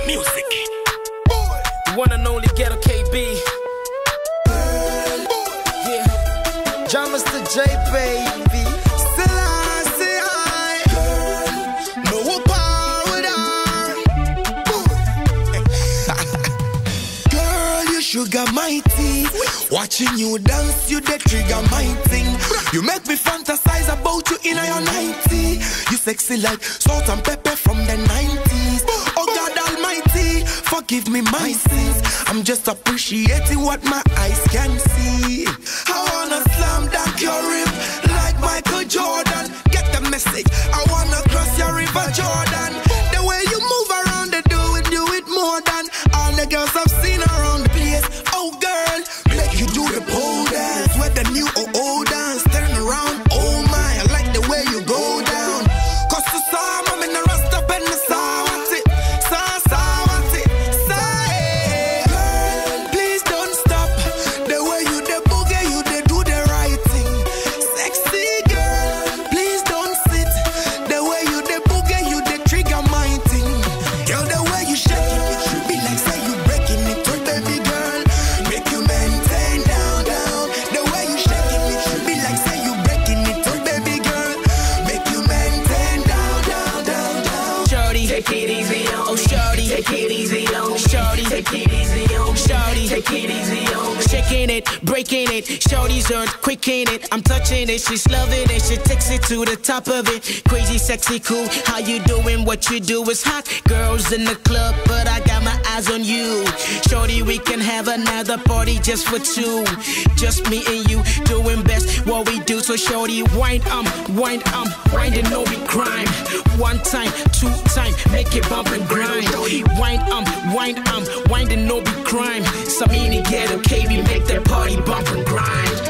music. The one and only Ghetto KB. Yeah, John Mr. J, baby. Still I say I no power down. Girl, you sugar mighty. Watching you dance, you the trigger my thing. You make me fantasize about you in your 90. You sexy like salt and pepper from the 90s. Oh God Almighty, forgive me my sins. I'm just appreciating what my eyes can see. I wanna slam dunk your rib like Michael Jordan. Get the message, I wanna cross your river Jordan. The way you move around and do it more than all the girls I've seen around the place. Oh girl, make you do the pole dance with the new old dance. Turn around, oh my, I like the way you go down. Cause the song, I'm in the rust up and the saw what's it. Girl, please don't stop. The way you the boogie, you the do the right thing. Sexy girl, please don't sit. The way you the boogie, you the trigger my thing. Girl, the way you shake it, it should be like say you breaking it. Oh baby girl, make you maintain down. The way you shake it, it should be like say you breaking it. Oh baby girl, make you maintain down. Shorty, take it easy on. Oh shorty, take it easy on. Shorty, take it easy on. Shorty, take it easy on. Shaking it, breaking it. Shorty's earthquaking it. I'm touching it, she's loving it. She takes it to the top of it. Crazy, sexy, cool. How you doing? What you do is hot. Girls in the club, but I got my eyes on you. Shorty, we can have another party just for two. Just me and you doing best what we do. So shorty, wind and no be crime. One time, two time, make it bump and grind. Wind and no be crime. Samini Ghetto KB, make that party bump and grind.